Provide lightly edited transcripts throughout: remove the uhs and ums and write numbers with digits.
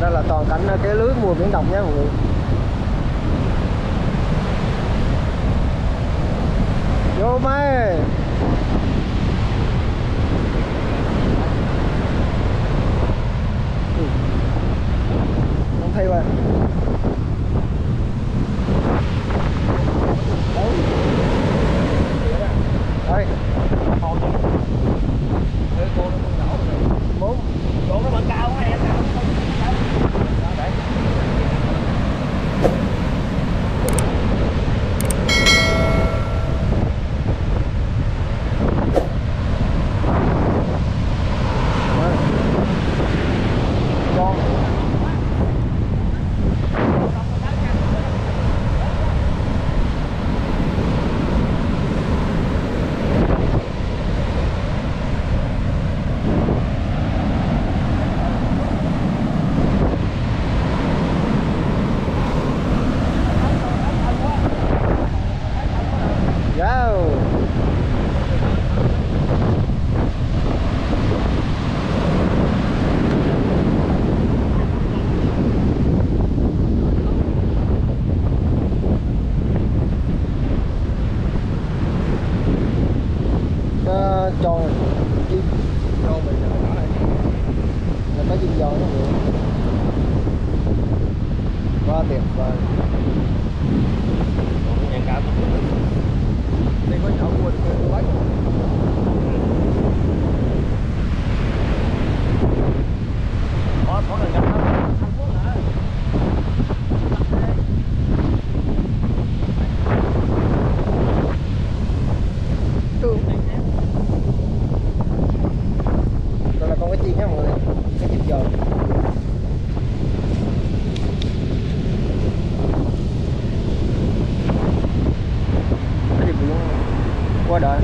Đây là toàn cảnh cái lưới mùa biển động nha mọi người. Vô máy. Không thấy rồi. Đây. Bốn. Con nó bận cao quá em. Tròn chim tròn mình nhỏ này là có chim giòn đó mọi người. Quá tuyệt vời. Còn cá đây có nhỏ cua được bách. Có lần gặp Đây là con cái chim nha mọi người, cái chim giòn. Cái gì cũng qua đời.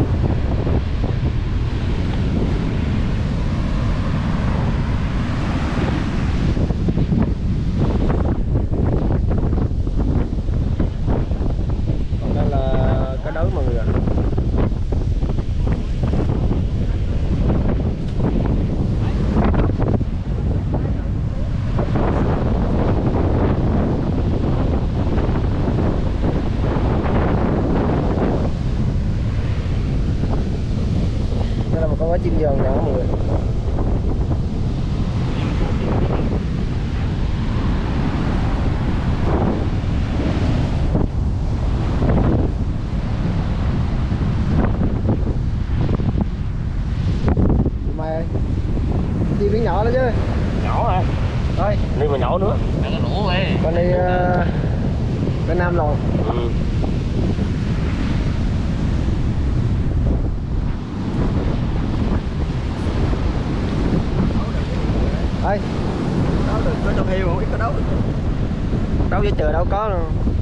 Còn đây là cá đới mọi người ạ. Đây là một con cá chim giòn nhỏ mọi người. Mày ơi, chim biển nhỏ đó chứ. nhỏ à. Thôi, Đi mà nhỏ nữa. Nó lỗ ấy. con đi bên Nam rồi. Ừ. Đây. Đấu được có trong heo không biết có đấu. Đấu với trời đâu có đâu.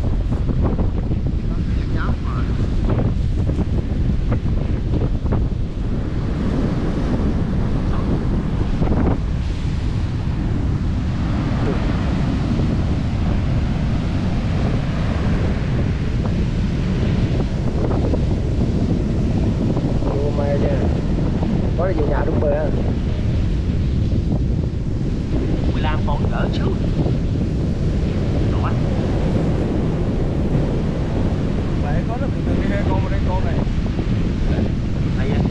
Vô mày chứ. Có đi về nhà đúng bờ ha. 15 con cỡ xíu. Đó. Mày có nó từ hai con mà đây con này. Đây á.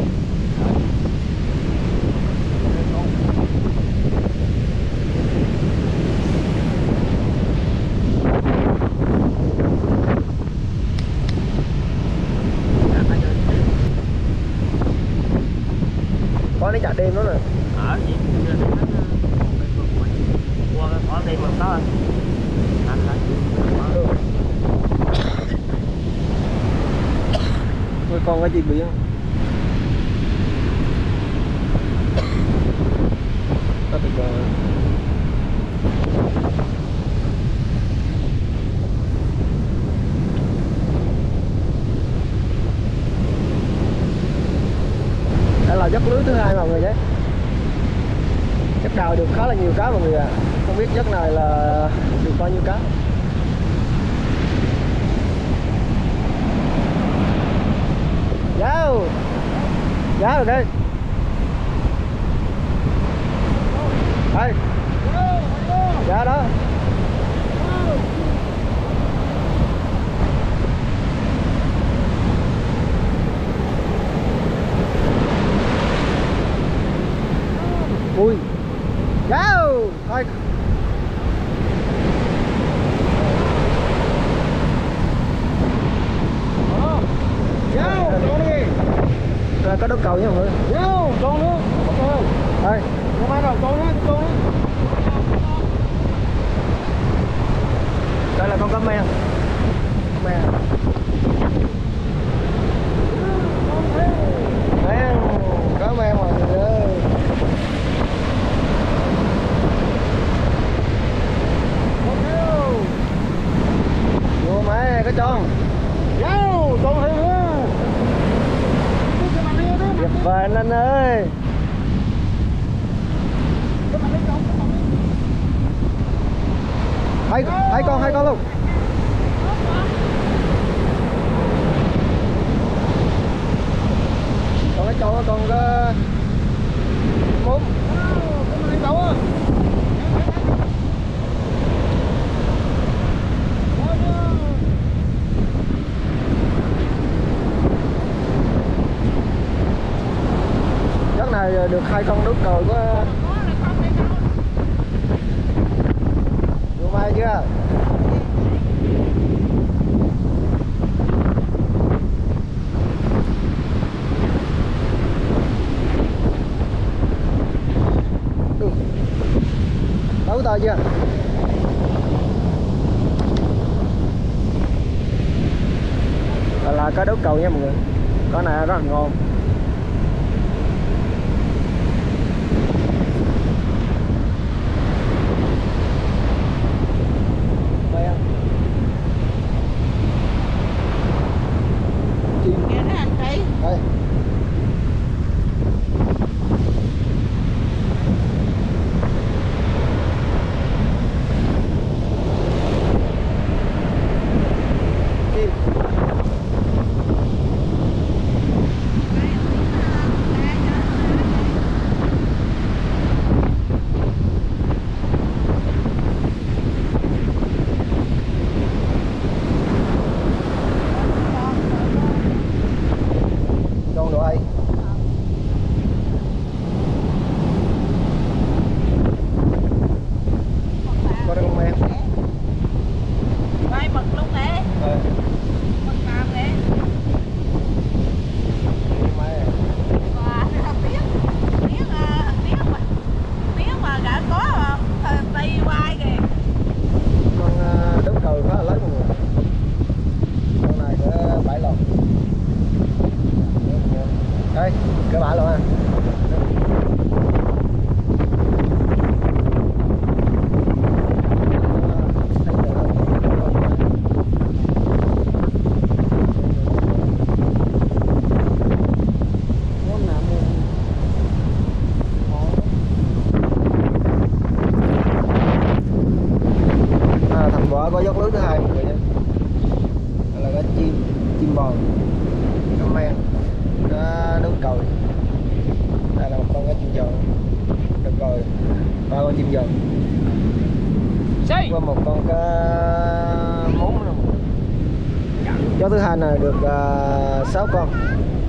Có nó chạy đêm đó nè. Ở gì qua có thêm một đó anh lại Nuôi con cái gì biển. Rất tuyệt vời. Đây là giấc lưới thứ hai mọi người nhé. Giấc đào được khá là nhiều cá mọi người ạ. Không biết giấc này là được bao nhiêu cá. Giao giá rồi đây. Đây. Dạ. đó đó. Ui, wow, thôi. Vô, con đi. Rồi có đốt cầu nha mọi người. Vô, con nữa. Thôi, Không ai đâu, con nữa, con nữa. đây là con cá men. Men. Men, cá men mọi người ơi. Vô máy cái tròn. Vô, con thêm nữa. Tuyệt vời anh ơi. Hai con luôn. Còn cái tròn còn có muốn. Giấc này được 2 con đốt còi của vô mai chưa? Đấu to chưa? Là cá đốt cầu nha mọi người. Con này rất là ngon. Đây. Con đồ ai? Có đây con men. Quay mực luôn nè. Mực làm nè. Wow, tiếng mà đã có tay quay kìa. Con đốt cầu khá là lớn mọi người. Con này có 7 lon. Đây, cơ bản luôn ha. Thành quả có dốc lưới thứ hai mọi người nha. Đây là cái chim bò, cá men, cá đốt còi. Đây là một con cá chim giòn, được rồi, 3 con chim giòn. Có một con cá mún nữa. Gió thứ hai này được 6 con.